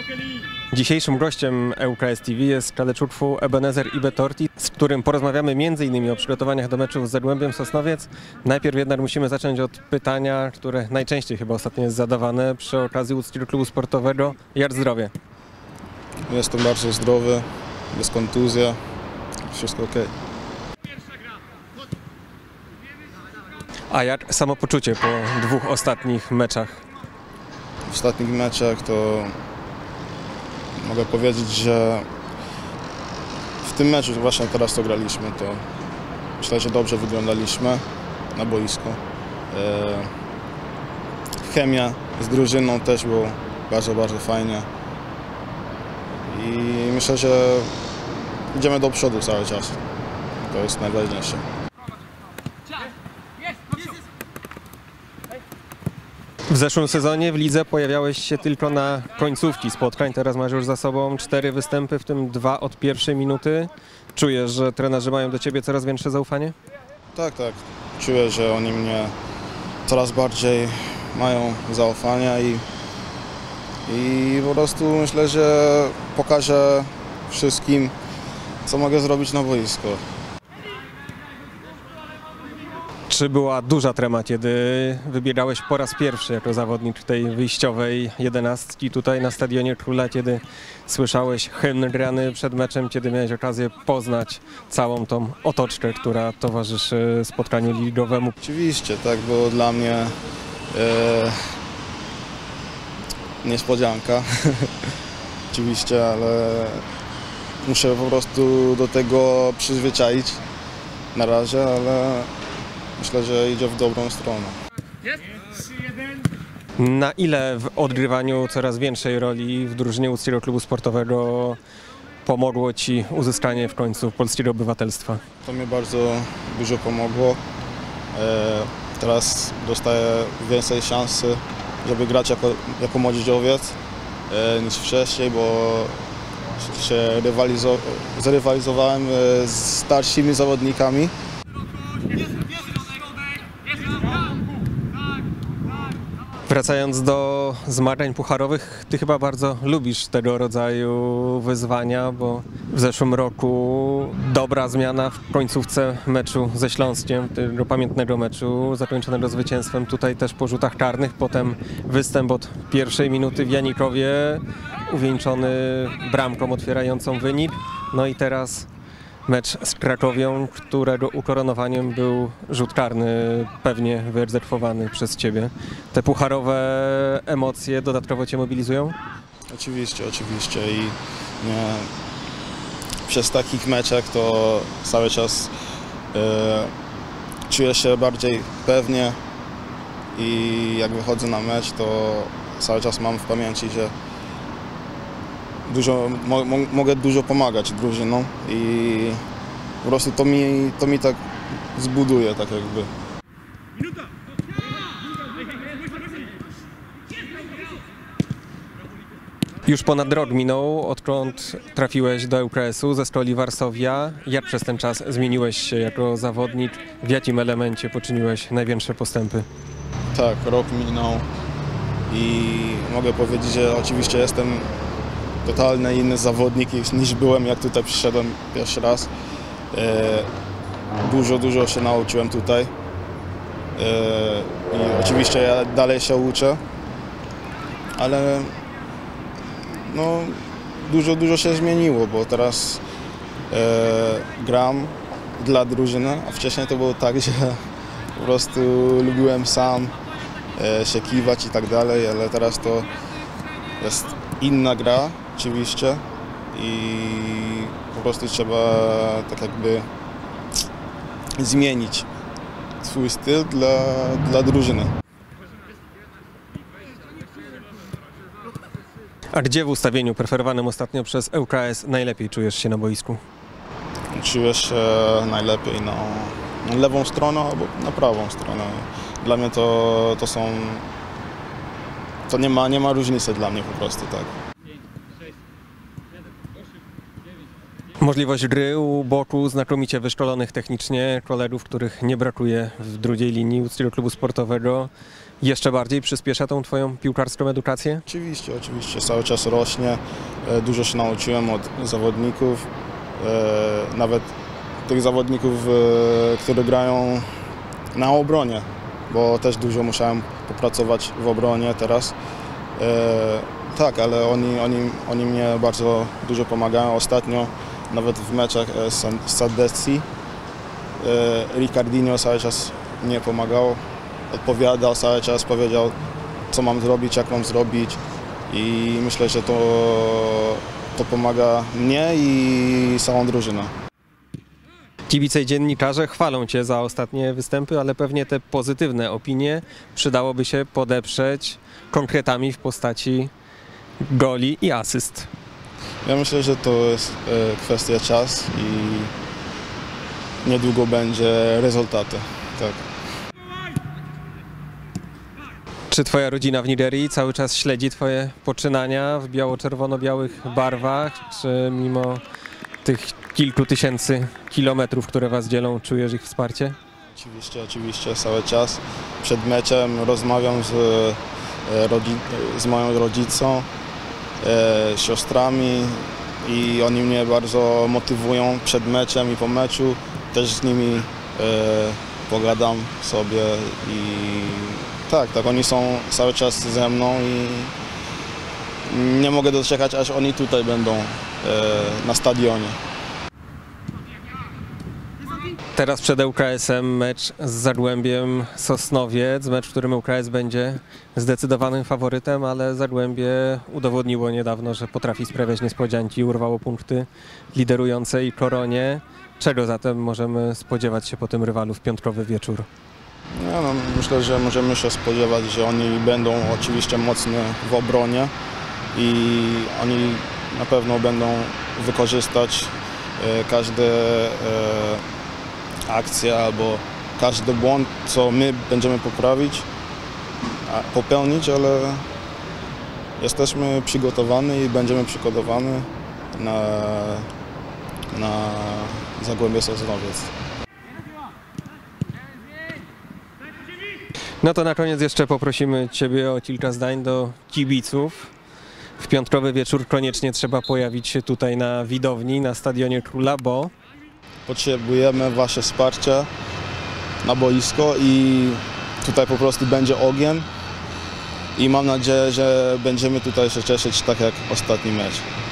Dzisiejszym gościem ŁKS TV jest Kaleczutwu Ebenezer Ibetorti, z którym porozmawiamy m.in. o przygotowaniach do meczu z Zagłębiem Sosnowiec. Najpierw jednak musimy zacząć od pytania, które najczęściej chyba ostatnio jest zadawane przy okazji Łódzkiego Klubu Sportowego. Jak zdrowie? Jestem bardzo zdrowy, bez kontuzji, wszystko ok. A jak samopoczucie po dwóch ostatnich meczach? W ostatnich meczach to mogę powiedzieć, że w tym meczu, właśnie teraz co graliśmy, to myślę, że dobrze wyglądaliśmy na boisku. Chemia z drużyną też było bardzo, bardzo fajnie. I myślę, że idziemy do przodu cały czas. To jest najważniejsze. W zeszłym sezonie w lidze pojawiałeś się tylko na końcówki spotkań. Teraz masz już za sobą 4 występy, w tym 2 od pierwszej minuty. Czujesz, że trenerzy mają do ciebie coraz większe zaufanie? Tak. Czuję, że oni mnie coraz bardziej mają zaufania i po prostu myślę, że pokażę wszystkim, co mogę zrobić na boisku. Czy była duża trema, kiedy wybiegałeś po raz pierwszy jako zawodnik tej wyjściowej 11 tutaj na Stadionie Króla, kiedy słyszałeś hymn grany przed meczem, kiedy miałeś okazję poznać całą tą otoczkę, która towarzyszy spotkaniu ligowemu? Oczywiście, tak, było dla mnie niespodzianka, oczywiście, ale muszę po prostu do tego przyzwyczaić na razie, ale myślę, że idzie w dobrą stronę. Na ile w odgrywaniu coraz większej roli w drużynie Łódzkiego Klubu Sportowego pomogło ci uzyskanie w końcu polskiego obywatelstwa? To mi bardzo dużo pomogło. Teraz dostaję więcej szansy, żeby grać jako młodzieżowiec niż wcześniej, bo się zrywalizowałem z starszymi zawodnikami. Wracając do zmagań pucharowych, ty chyba bardzo lubisz tego rodzaju wyzwania, bo w zeszłym roku dobra zmiana w końcówce meczu ze Śląskiem, tego pamiętnego meczu zakończonego zwycięstwem, tutaj też po rzutach karnych, potem występ od pierwszej minuty w Janikowie, uwieńczony bramką otwierającą wynik, no i teraz mecz z Krakowią, którego ukoronowaniem był rzut karny, pewnie wyegzekwowany przez ciebie. Te pucharowe emocje dodatkowo cię mobilizują? Oczywiście i przez takich meczach to cały czas czuję się bardziej pewnie i jak wychodzę na mecz, to cały czas mam w pamięci, że mogę dużo pomagać drużynom i po prostu to mi tak zbuduje, tak jakby. Już ponad rok minął, odkąd trafiłeś do ŁKS-u ze Stoli Warszawia. Jak przez ten czas zmieniłeś się jako zawodnik? W jakim elemencie poczyniłeś największe postępy? Tak, rok minął i mogę powiedzieć, że oczywiście jestem totalnie inny zawodnik niż byłem, jak tutaj przyszedłem pierwszy raz. Dużo się nauczyłem tutaj i oczywiście ja dalej się uczę, ale no, dużo się zmieniło, bo teraz gram dla drużyny, a wcześniej to było tak, że po prostu lubiłem sam się kiwać i tak dalej, ale teraz to jest inna gra oczywiście i po prostu trzeba tak jakby zmienić swój styl dla drużyny. A gdzie w ustawieniu preferowanym ostatnio przez ŁKS najlepiej czujesz się na boisku? Czuję się najlepiej na lewą stronę albo na prawą stronę. Dla mnie to nie ma różnicy dla mnie po prostu, tak. Możliwość gry u boku znakomicie wyszkolonych technicznie kolegów, których nie brakuje w drugiej linii Łódzkiego Klubu Sportowego. jeszcze bardziej przyspiesza tą twoją piłkarską edukację? Oczywiście, cały czas rośnie, dużo się nauczyłem od zawodników, nawet tych zawodników, którzy grają na obronie, bo też dużo musiałem popracować w obronie teraz. Tak, ale oni mnie bardzo dużo pomagają. Ostatnio nawet w meczach z Sadecji Ricardinho cały czas mnie pomagał, odpowiadał cały czas, powiedział, co mam zrobić, jak mam zrobić i myślę, że to pomaga mnie i całą drużynę. Kibice i dziennikarze chwalą cię za ostatnie występy, ale pewnie te pozytywne opinie przydałoby się podeprzeć konkretami w postaci goli i asyst. Ja myślę, że to jest kwestia czasu i niedługo będzie rezultaty. Tak. Czy twoja rodzina w Nigerii cały czas śledzi twoje poczynania w biało-czerwono-białych barwach, czy mimo tych kilku tysięcy kilometrów, które was dzielą, czujesz ich wsparcie? Oczywiście, cały czas. Przed meczem rozmawiam z moją rodzicą, siostrami i oni mnie bardzo motywują przed meczem i po meczu. Też z nimi pogadam sobie i tak, oni są cały czas ze mną i nie mogę doczekać, aż oni tutaj będą na stadionie. Teraz przed ŁKS-em mecz z Zagłębiem Sosnowiec, mecz, w którym ŁKS będzie zdecydowanym faworytem, ale Zagłębie udowodniło niedawno, że potrafi sprawiać niespodzianki i urwało punkty liderującej Koronie. Czego zatem możemy spodziewać się po tym rywalu w piątkowy wieczór? Myślę, że możemy się spodziewać, że oni będą oczywiście mocni w obronie i oni na pewno będą wykorzystać każdą akcję albo każdy błąd, co my będziemy popełnić, ale jesteśmy przygotowani i będziemy przygotowani na Zagłębie Sosnowiec. No to na koniec jeszcze poprosimy ciebie o kilka zdań do kibiców. W piątkowy wieczór koniecznie trzeba pojawić się tutaj na widowni, na Stadionie Króla, bo potrzebujemy wasze wsparcie na boisko i tutaj po prostu będzie ogień i mam nadzieję, że będziemy tutaj się cieszyć tak jak ostatni mecz.